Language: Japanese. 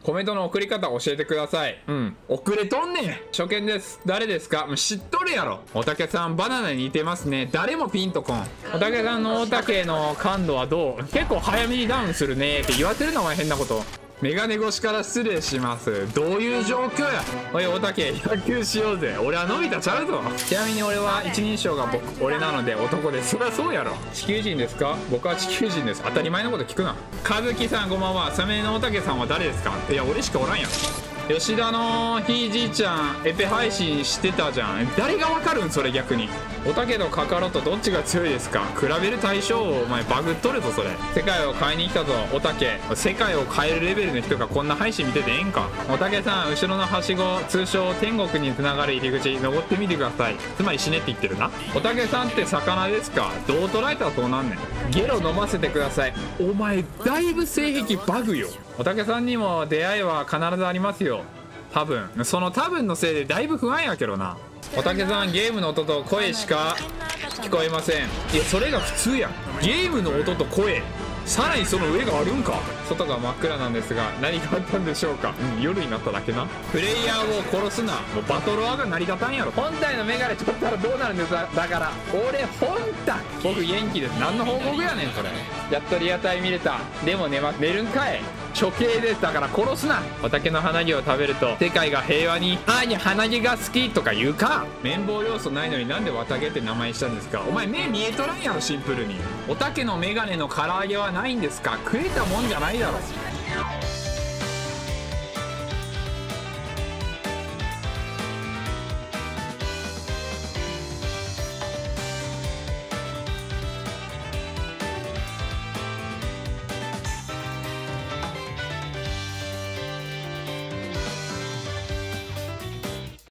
コメントの送り方教えてください。遅れとんねん。初見です。誰ですか？もう知っとるやろ。おたけさんバナナに似てますね。誰もピンとこん。おたけさんのおたけの感度はどう？結構早めにダウンするねって言わせるのは変なこと。メガネ越しから失礼します。どういう状況や。おいおたけ、野球しようぜ。俺はのび太ちゃうぞ。ちなみに俺は一人称が俺なので男です。そりゃそうやろ。地球人ですか？僕は地球人です。当たり前のこと聞くな。和樹さんこんばんは。サメのおたけさんは誰ですか？いや俺しかおらんやん。吉田のひいじいちゃんエペ配信してたじゃん。誰がわかるんそれ。逆におたけとカカロとどっちが強いですか？比べる対象をお前バグっとるぞそれ。世界を変えに来たぞおたけ。世界を変えるレベルの人がこんな配信見ててええんか。おたけさん後ろのはしご通称天国につながる入り口登ってみてください。つまり死ねって言ってるな。おたけさんって魚ですか？どう捉えたらそうなんねん。ゲロ飲ませてください。お前だいぶ性癖バグよ。おたけさんにも出会いは必ずありますよ。多分その多分のせいでだいぶ不安やけどな。おたけさんゲームの音と声しか聞こえません。いやそれが普通やん。ゲームの音と声、さらにその上があるんか。外が真っ暗なんですが何があったんでしょうか。夜になっただけな。プレイヤーを殺すな。もうバトロワが成り立たんやろ。本体のメガネ取ったらどうなるんですか。だから俺本体僕元気です。何の報告やねんそれ。やっとリアタイ見れた。でも寝るんかい。処刑です。だから殺すな。おたけの鼻毛を食べると世界が平和に。あーに鼻毛が好きとか言うか。綿棒要素ないのになんで綿毛って名前にしたんですか。お前目見えとらんやろシンプルに。おたけのメガネの唐揚げはないんですか。食えたもんじゃないだろ。